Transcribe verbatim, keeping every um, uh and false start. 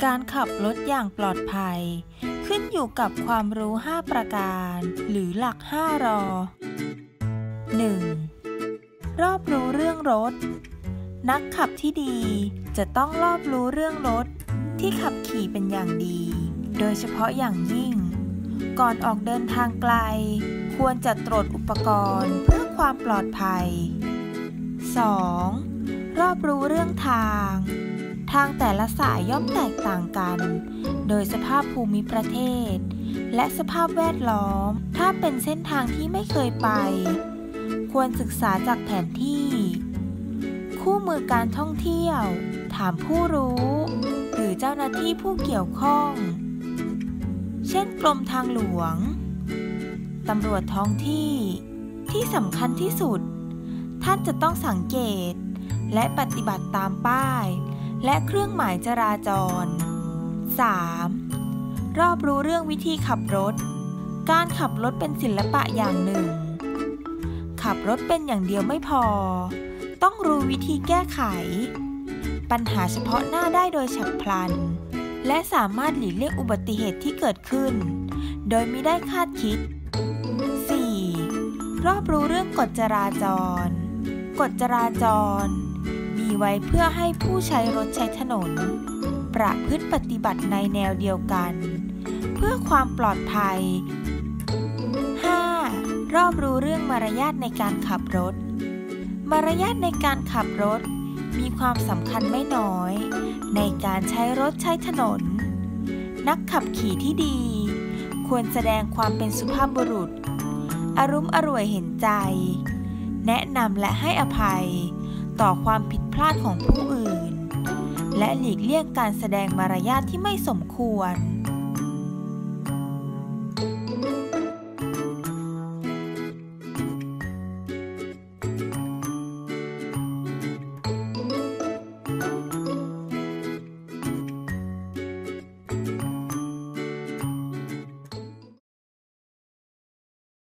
การขับรถอย่างปลอดภัยขึ้นอยู่กับความรู้ห้าประการหรือหลักห้ารอ หนึ่ง. รอบรู้เรื่องรถนักขับที่ดีจะต้องรอบรู้เรื่องรถที่ขับขี่เป็นอย่างดีโดยเฉพาะอย่างยิ่งก่อนออกเดินทางไกลควรจะตรวจอุปกรณ์เพื่อความปลอดภัย สอง. รอบรู้เรื่องทางทางแต่ละสายย่อมแตกต่างกันโดยสภาพภูมิประเทศและสภาพแวดล้อมถ้าเป็นเส้นทางที่ไม่เคยไปควรศึกษาจากแผนที่คู่มือการท่องเที่ยวถามผู้รู้หรือเจ้าหน้าที่ผู้เกี่ยวข้องเช่นกรมทางหลวงตำรวจท้องที่ที่สำคัญที่สุดท่านจะต้องสังเกตและปฏิบัติตามป้ายและเครื่องหมายจราจร สาม. รอบรู้เรื่องวิธีขับรถการขับรถเป็นศิลปะอย่างหนึ่งขับรถเป็นอย่างเดียวไม่พอต้องรู้วิธีแก้ไขปัญหาเฉพาะหน้าได้โดยฉับพลันและสามารถหลีกเลี่ยงอุบัติเหตุที่เกิดขึ้นโดยมิได้คาดคิด สี่. รอบรู้เรื่องกฎจราจรกฎจราจรมีไว้เพื่อให้ผู้ใช้รถใช้ถนนประพฤติปฏิบัติในแนวเดียวกันเพื่อความปลอดภัย ห้า. รอบรู้เรื่องมารยาทในการขับรถมารยาทในการขับรถมีความสำคัญไม่น้อยในการใช้รถใช้ถนนนักขับขี่ที่ดีควรแสดงความเป็นสุภาพบุรุษอารุ่มอร่วยเห็นใจแนะนำและให้อภัยต่อความผิดพลาดของผู้อื่นและหลีกเลี่ยงการแสดงมารยาทที่ไม่สมควร